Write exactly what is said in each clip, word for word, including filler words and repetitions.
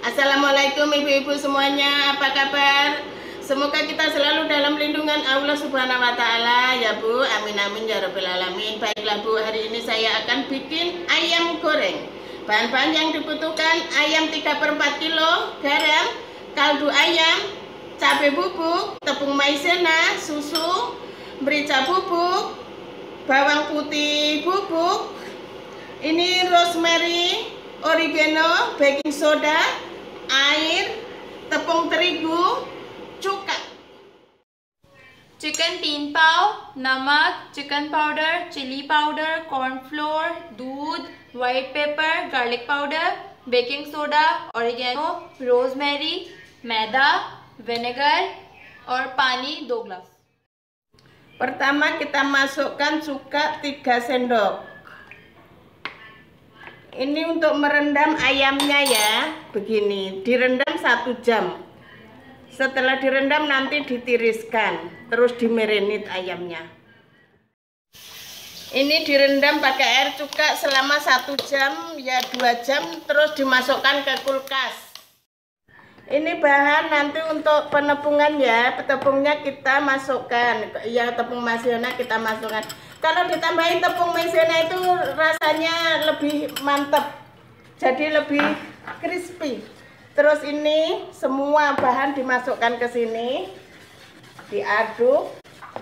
Assalamualaikum ibu-ibu semuanya, apa kabar? Semoga kita selalu dalam lindungan Allah Subhanahu wa Ta'ala ya Bu. Amin amin ya Rabbil Alamin. Baiklah Bu, hari ini saya akan bikin ayam goreng. Bahan-bahan yang dibutuhkan: ayam tiga per empat kilo, garam, kaldu ayam, cabai bubuk, tepung maizena, susu, merica bubuk, bawang putih bubuk, ini rosemary, oregano, baking soda, air, tepung terigu, cuka. Chicken तीन पाव, नमक, chicken powder, chilli powder, cornflour, दूध, white pepper, garlic powder, baking soda, oregano, rosemary, मैदा, vinegar और पानी दो गिलास. Pertama kita masukkan cuka tiga sendok. Ini untuk merendam ayamnya ya, begini, direndam satu jam. Setelah direndam nanti ditiriskan, terus dimarinate ayamnya. Ini direndam pakai air cuka selama satu jam, ya dua jam, terus dimasukkan ke kulkas. Ini bahan nanti untuk penepungan ya, tepungnya kita masukkan, ya tepung maizena kita masukkan. Kalau ditambahin tepung maizena itu rasanya lebih mantap, jadi lebih crispy. Terus ini semua bahan dimasukkan ke sini, diaduk.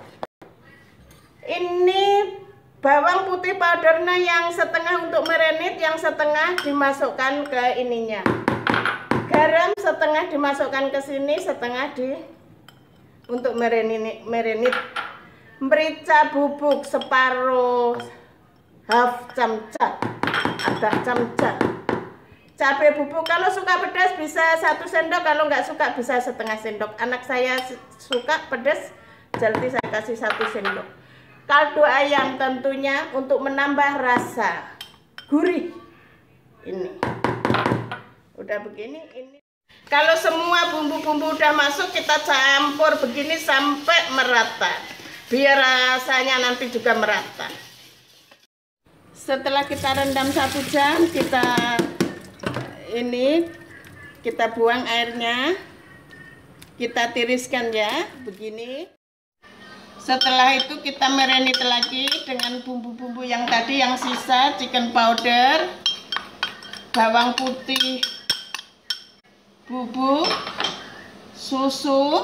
Ini bawang putih powdernya yang setengah untuk marinate, yang setengah dimasukkan ke ininya. Garam setengah dimasukkan ke sini, setengah di untuk marinate. marinate. Merica bubuk separuh, half camca, ada camca. Cabai bubuk, kalau suka pedas bisa satu sendok, kalau nggak suka bisa setengah sendok. Anak saya suka pedas, jadi saya kasih satu sendok. Kaldu ayam tentunya untuk menambah rasa gurih. Ini udah begini. Ini kalau semua bumbu-bumbu udah masuk, kita campur begini sampai merata, biar rasanya nanti juga merata. Setelah kita rendam satu jam, kita ini kita buang airnya, kita tiriskan ya, begini. Setelah itu kita marinate lagi dengan bumbu-bumbu yang tadi yang sisa, chicken powder, bawang putih bubuk, susu,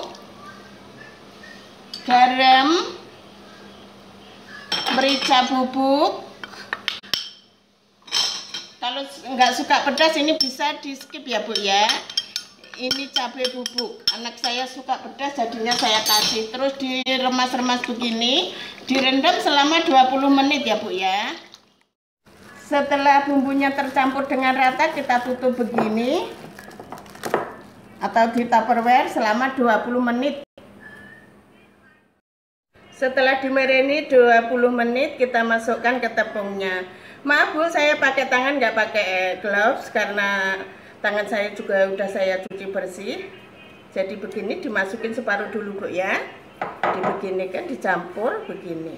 garam, merica bubuk. Kalau nggak suka pedas ini bisa di skip ya Bu ya. Ini cabai bubuk, anak saya suka pedas jadinya saya kasih. Terus diremas-remas begini, direndam selama dua puluh menit ya Bu ya. Setelah bumbunya tercampur dengan rata, kita tutup begini atau di tupperware selama dua puluh menit. Setelah dimarinate dua puluh menit, kita masukkan ke tepungnya. Maaf Bu, saya pakai tangan nggak pakai gloves karena tangan saya juga udah saya cuci bersih. Jadi begini, dimasukin separuh dulu Bu ya. Dibeginikan, dicampur begini.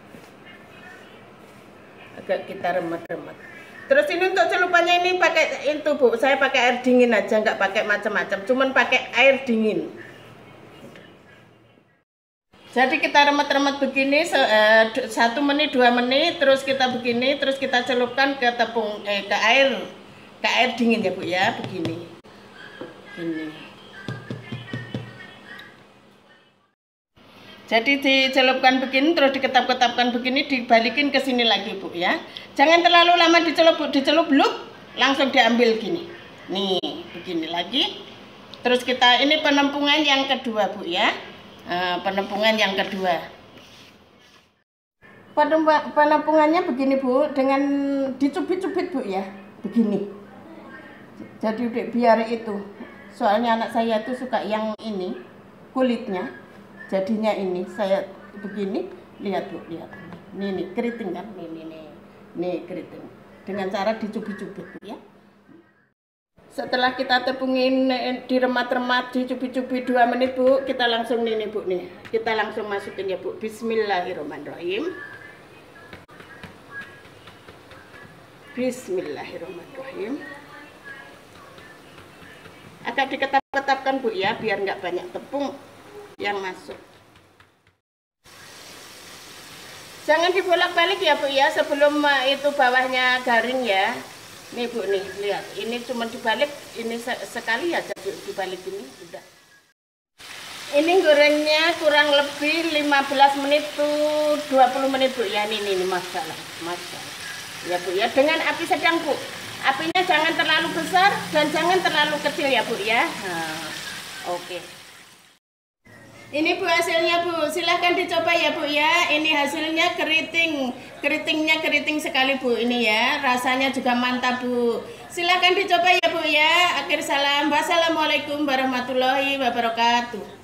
Agak kita remet-remet. Terus ini untuk celupannya ini pakai itu Bu, saya pakai air dingin aja, nggak pakai macam-macam, cuman pakai air dingin. Jadi kita remet-remet begini satu menit dua menit, terus kita begini, terus kita celupkan ke tepung eh ke air ke air dingin ya Bu ya, begini. Ini. Jadi dicelupkan begini, terus diketap-ketapkan begini, dibalikin ke sini lagi Bu ya. Jangan terlalu lama dicelup, dicelup bluk, langsung diambil gini. Nih, begini lagi. Terus kita ini penempungan yang kedua Bu ya. Uh, penempungan yang kedua. Penempungannya begini Bu, dengan dicubit-cubit Bu ya, begini. Jadi biar itu, soalnya anak saya itu suka yang ini kulitnya, jadinya ini saya begini. Lihat Bu, lihat. Nih nih keriting kan, nih nih nih, nih keriting. Dengan cara dicubit-cubit Bu ya. Setelah kita tepungin, diremat-remat, dicubit-cubit dua menit Bu, kita langsung nih, nih Bu nih. Kita langsung masukin ya Bu. Bismillahirrahmanirrahim. Bismillahirrahmanirrahim. kita diketap-ketapkan Bu ya, biar nggak banyak tepung yang masuk. Jangan dibolak-balik ya Bu ya, sebelum itu bawahnya garing ya. Nih Bu nih, lihat. Ini cuma dibalik, ini sekali aja dibalik ini udah. Ini gorengnya kurang lebih lima belas menit tuh dua puluh menit Bu ya. Ini ini masalah, masalah. Ya Bu ya, dengan api sedang Bu. Apinya jangan terlalu besar dan jangan terlalu kecil ya Bu ya. Nah, oke. Ini Bu hasilnya Bu, silahkan dicoba ya Bu ya. Ini hasilnya keriting, keritingnya keriting sekali Bu ini ya. Rasanya juga mantap Bu. Silahkan dicoba ya Bu ya. Akhir salam, wassalamualaikum warahmatullahi wabarakatuh.